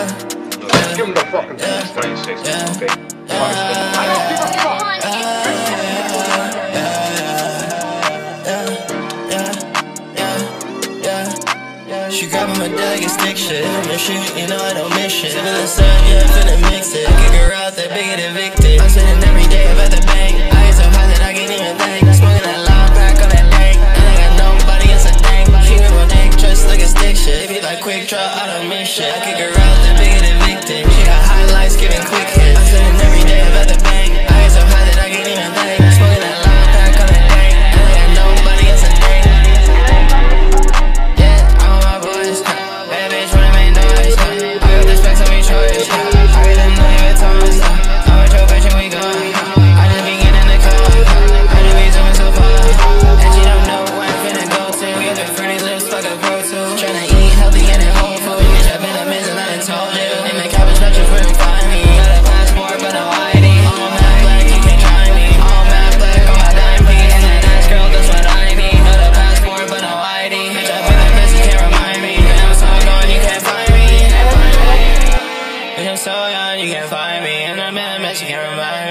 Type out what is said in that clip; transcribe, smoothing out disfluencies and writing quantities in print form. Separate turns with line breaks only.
Give him the fucking 26, okay? I don't give a fuck.
She grabbing my dad, get stick shit. I'm a shoot, you know I don't miss shit. Sippin' the sun, yeah, I'm finna mix it. Kick her out, that big get evicted. I'm sitting every day about the bank. I get so high that I can't even think. Smoking that loud pack on that tank. And I got nobody, it's a thing. She with my dick, just like a stick shit. If you like quick draw, I don't miss shit. I kick her out, that big get evicted. She got highlights, giving quick hits. I'm sitting every day about the bank. I get so high that I can't even think. Smoking that loud pack on that tank. And I got nobody, it's a thing. Tryna eat healthy and at home food. Bitch, I've been a miss and I done told you. In the cabbage patch, you couldn't find me. Got a passport, but no ID. All mad black, you can't try me. All mad black, on my dime piece. And that ass girl, that's what I need. Got a passport, but no ID. Bitch, I've been a miss, you can't remind me. And I'm so gone, you can't find me. Bitch, I'm so young, you can't find me. And I'm in a mess, you can't remind me.